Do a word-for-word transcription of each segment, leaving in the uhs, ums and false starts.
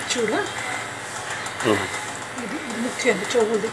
చూడు ఇది ముఖ్యం చెవుది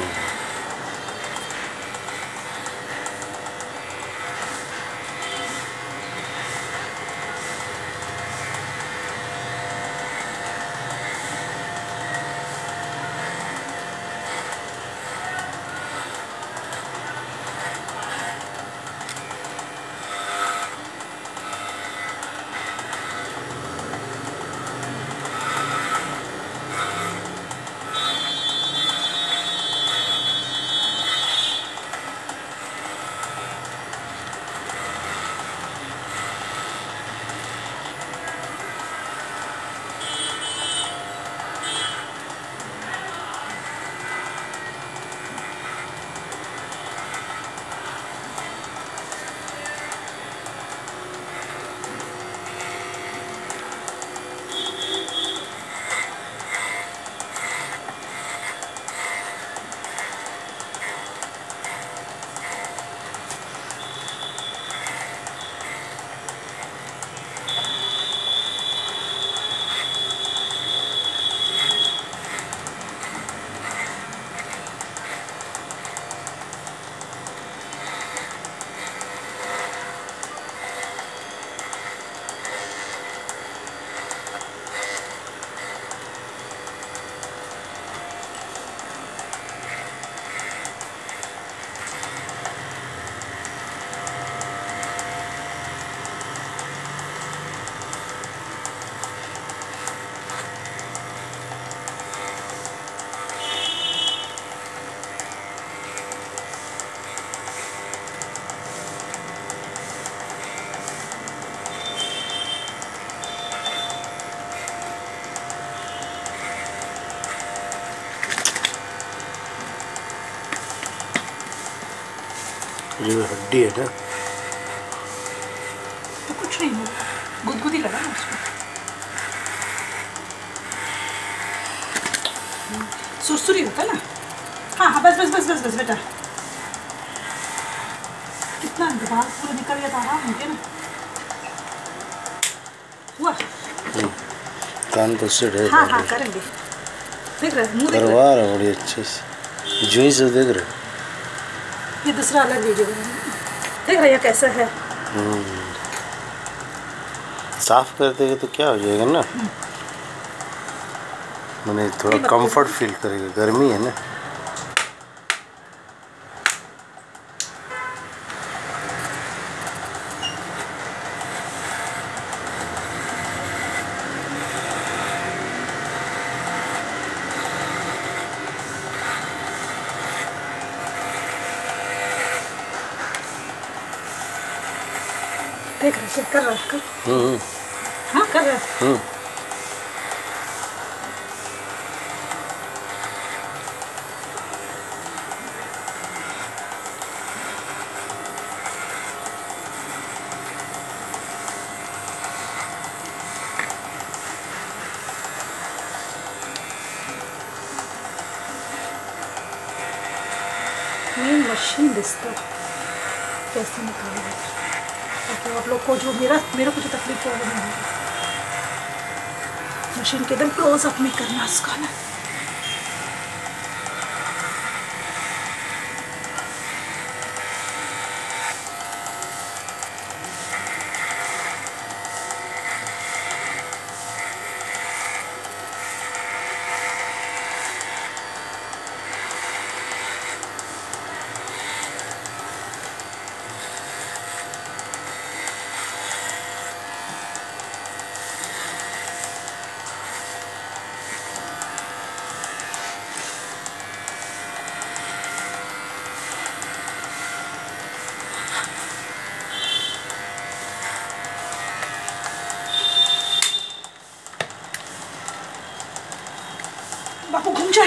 ये हड्डी है ना तो कुछ नहीं होगा गुदगुदी लगा ना उसको सुरसुरी होता है ना हाँ हाँ बस बस बस बस बस बेटा कितना बाल पूरा निकल गया था आराम होंगे ना हुआ कान तो सेट है हाँ हाँ करेंगे देख रहे मुंह देख करवा रहा बड़ी अच्छे से जुई से देख रहे ये दूसरा अलग वीडियो देख रहे कैसा है साफ कर देगा तो क्या हो जाएगा ना मैंने थोड़ा कंफर्ट फील करेगा गर्मी है ना देख रहे कर रहा कर हम्म हाँ कर रहा हम्म मेन मशीन दिसता कैसे निकालेगा ताकि आप लोग को जो मेरा मेरे को जो तकलीफ हो वो नहीं होगी मशीन के एकदम क्लोज अप में करना उसका ना बापू घूम जा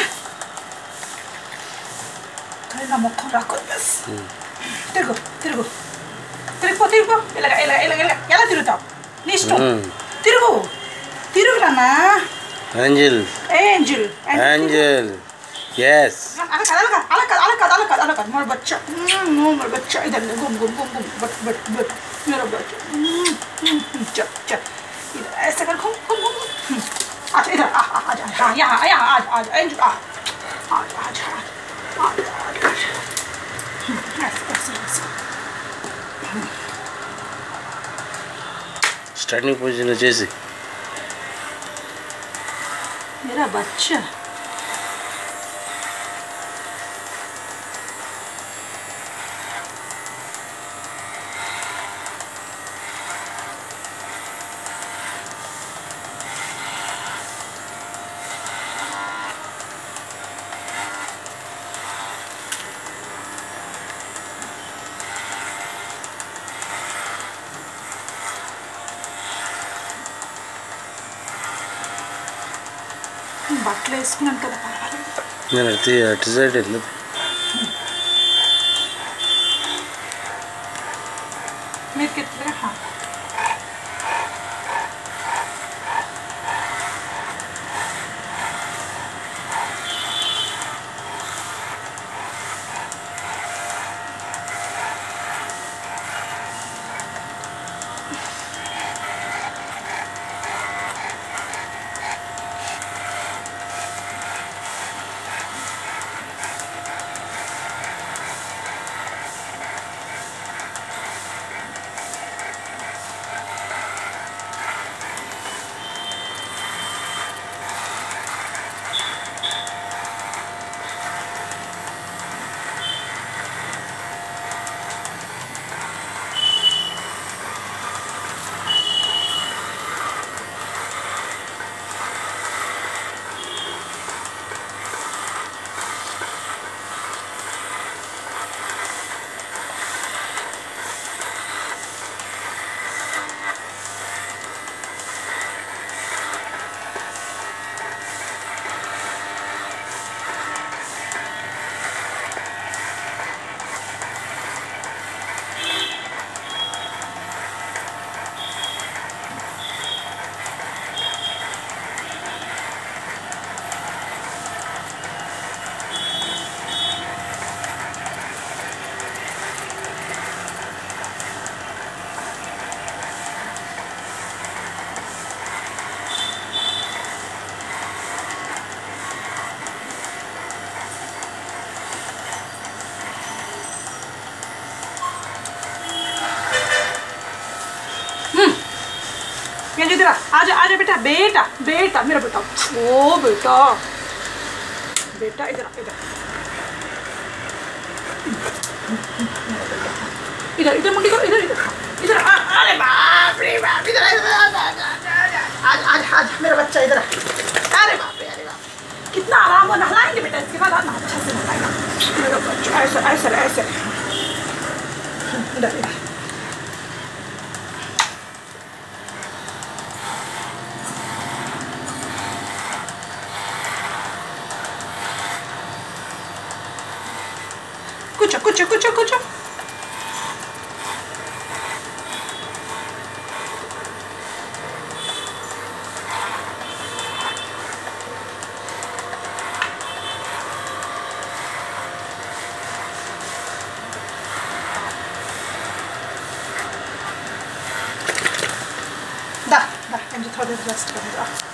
kaya mo kurakot bes tirgo tirgo tirgo tirgo elaga elaga elaga elaga yala tiru tau listo tirgo tirgo na Angel angel Angel yes alak alak alak alak alak alak मोर बच्चा मोर बच्चा इधर घूम घूम घूम घूम बट बट बट मेरा बच्चा चल चल इधर ऐसे कर घूम घूम घूम अच्छा इधर आ आ हाँ यहाँ यहाँ आज आज एंजू आ आज आज आज आज आज ऐसे ऐसे ऐसे स्टार्टिंग पोजीशन వచ్చేసి मेरा बच्चा బట్టలు వేసుకున్నాను కదా పర్వాలేదు. నేను అటు అటు సైడ్ వెళ్ళదు. మీరు కిట్లే हाँ इधर आजा आजा बेटा बेटा बेटा मेरा बेटा ओ बेटा बेटा इधर इधर इधर इधर मुंडी करो इधर इधर इधर अरे बाप रे बाप इधर आज आज आज मेरा बच्चा इधर अरे बाप रे अरे बाप कितना आराम से नहलाएंगे बेटा इसके बाद ना अच्छा से नहलाएगा मेरा बच्चा ऐसे ऐसे ऐसे इधर इधर कुछ कुछ कुछ कुछ दा दा थोड़ा रेस्ट करेगा